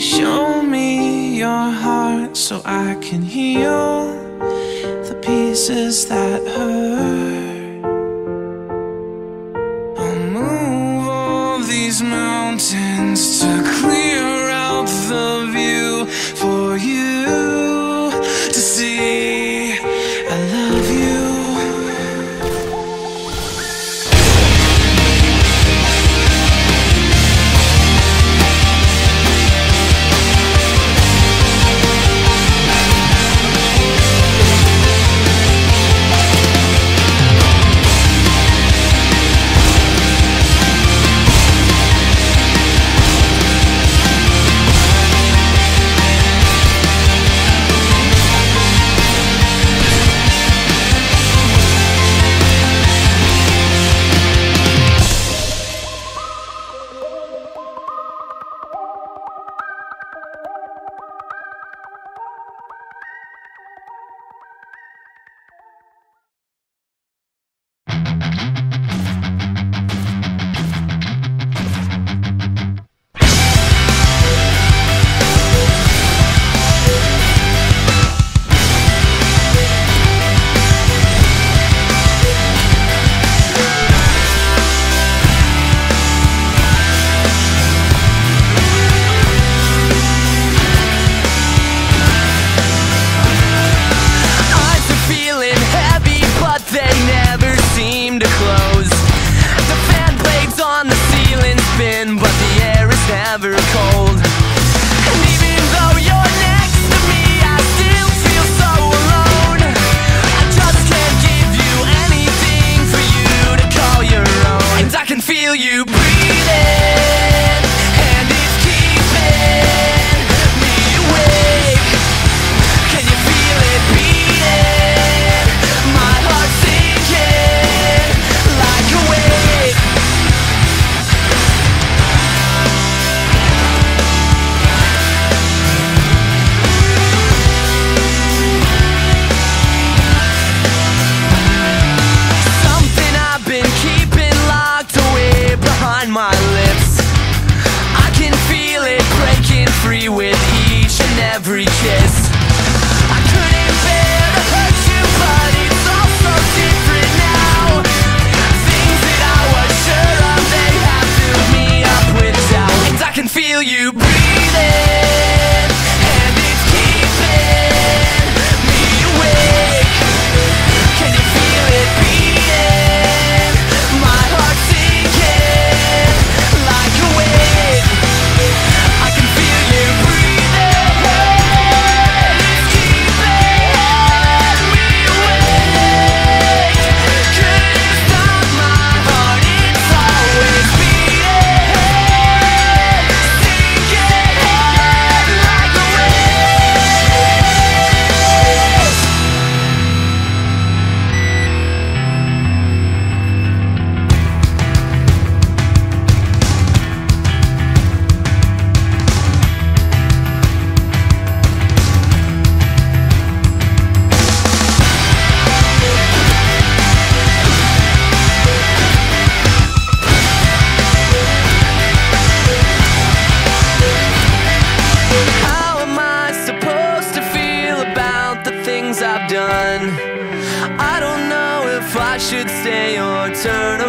Show me your heart so I can heal the pieces that hurt. I'll move all these mountains to clear out the view for you to see. I love you. But the air is never cold. And even though you're next to me, I still feel so alone. I just can't give you anything for you to call your own. And I can feel you breathing, and it's keeping me awake. Can you feel it beating? My heart's sinking like a wave. My lips, I can feel it breaking free with each and every kiss. I couldn't bear to hurt you, but it's all so different now. Things that I was sure of, they have filled me up with doubt. And I can feel you breathing, and it's keeping me awake. Can you feel it beating? My heart's sinking like a wave. I can feel you breathing, it's keeping me awake. Could you stop my heart? It's always beating, sinking like a I've done. I don't know if I should stay or turn